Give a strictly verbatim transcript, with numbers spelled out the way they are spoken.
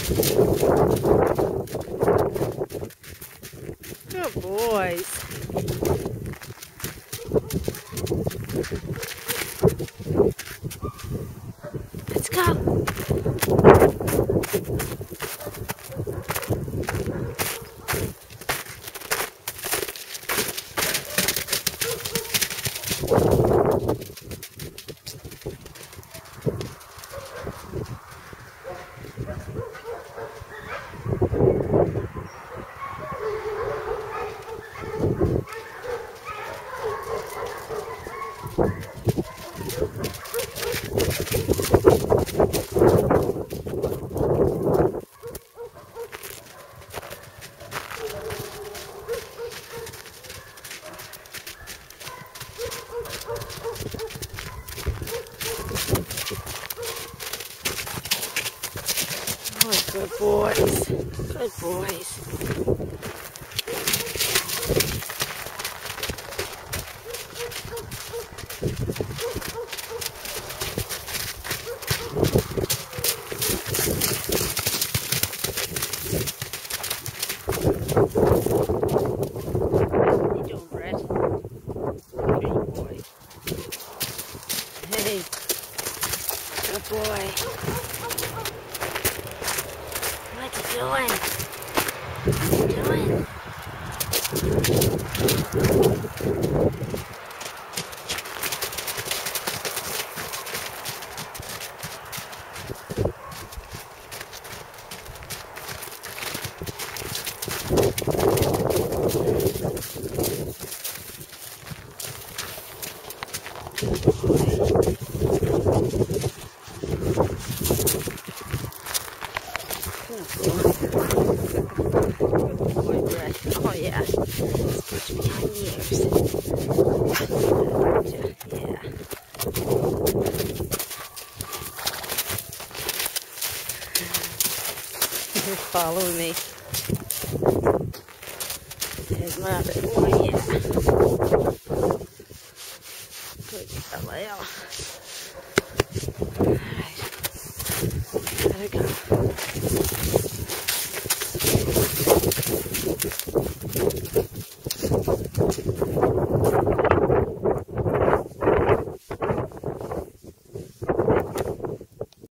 Good boys. Let's go. Oh, good boys. Good boys. What are you doing, Brit? Good boy. Hey. Good boy. What you doing? What you doing? Good boy. Good boy. Good boy, Brit. Oh yeah. Push behind the ears. Yeah. He's following me. There's my other boy, yeah. Good Galileo. Alright. Gotta go. Thank you.